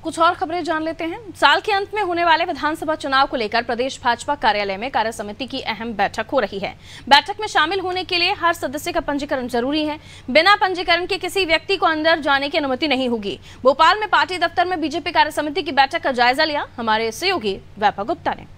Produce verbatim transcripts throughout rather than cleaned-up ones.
कुछ और खबरें जान लेते हैं। साल के अंत में होने वाले विधानसभा चुनाव को लेकर प्रदेश भाजपा कार्यालय में कार्य समिति की अहम बैठक हो रही है। बैठक में शामिल होने के लिए हर सदस्य का पंजीकरण जरूरी है। बिना पंजीकरण के किसी व्यक्ति को अंदर जाने की अनुमति नहीं होगी। भोपाल में पार्टी दफ्तर में बीजेपी कार्य समिति की बैठक का जायजा लिया हमारे सहयोगी वैभव गुप्ता ने।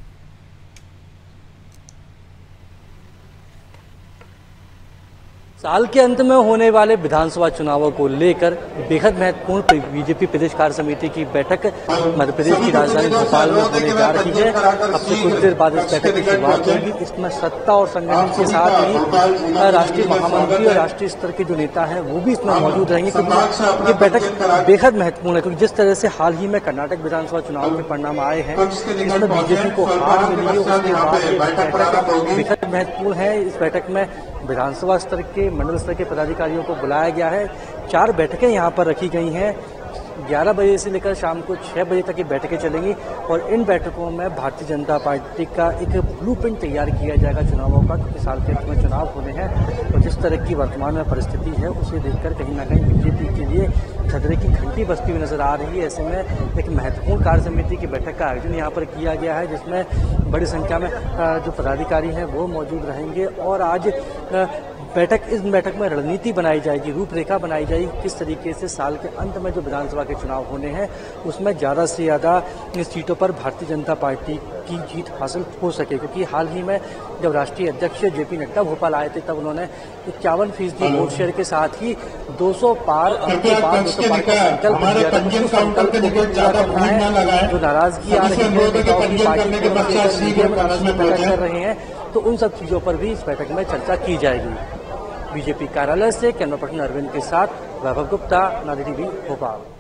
साल के अंत में होने वाले विधानसभा चुनावों को लेकर बेहद महत्वपूर्ण बीजेपी प्रदेश कार्य समिति की बैठक मध्य प्रदेश की राजधानी भोपाल में होने जा रही है। अब से कुछ देर बाद इस बैठक की शुरुआत होगी। इसमें सत्ता और संगठन के साथ ही राष्ट्रीय महामंत्री और राष्ट्रीय स्तर के जो नेता हैं वो भी इसमें मौजूद रहेंगे, क्योंकि ये बैठक बेहद महत्वपूर्ण है। क्योंकि जिस तरह से हाल ही में कर्नाटक विधानसभा चुनाव के परिणाम आए हैं, इसमें बीजेपी को हार मिली है, उसके बाद ये बैठक बेहद महत्वपूर्ण है। इस बैठक में विधानसभा स्तर के मंडल स्तर के पदाधिकारियों को बुलाया गया है। चार बैठकें यहाँ पर रखी गई हैं। ग्यारह बजे से लेकर शाम को छह बजे तक ये बैठकें चलेंगी और इन बैठकों में भारतीय जनता पार्टी का एक ब्लूप्रिंट तैयार किया जाएगा चुनावों का, क्योंकि साल के अंत में चुनाव होने हैं। तो जिस तरह की वर्तमान में परिस्थिति है उसे देखकर कहीं ना कहीं बीजेपी के लिए खतरे की घंटी बजती हुई नजर आ रही है। ऐसे में एक महत्वपूर्ण कार्य समिति की बैठक का आयोजन यहाँ पर किया गया है, जिसमें बड़ी संख्या में जो पदाधिकारी हैं वो मौजूद रहेंगे। और आज बैठक इस बैठक में रणनीति बनाई जाएगी, रूपरेखा बनाई जाएगी, किस तरीके से साल के अंत में जो विधानसभा के चुनाव होने हैं उसमें ज़्यादा से ज़्यादा सीटों पर भारतीय जनता पार्टी की जीत हासिल हो सके। क्योंकि हाल ही में जब राष्ट्रीय अध्यक्ष जेपी नड्डा भोपाल आए थे तब उन्होंने इक्यावन फीसदी वोट शेयर के साथ ही दो सौ पार अंक पार दो सौ पार का संकल्प दिया था। उस संकल्प को भी पूरा करना है। जो नाराजगी आ रही है नेताओं की पार्टी के नाराजगी प्रकट कर रहे हैं, तो उन सब चीजों पर भी इस बैठक में चर्चा की जाएगी। बीजेपी कार्यालय से कैमरा पर्सन अरविंद के साथ वैभव गुप्ता, नादी टीवी भोपाल।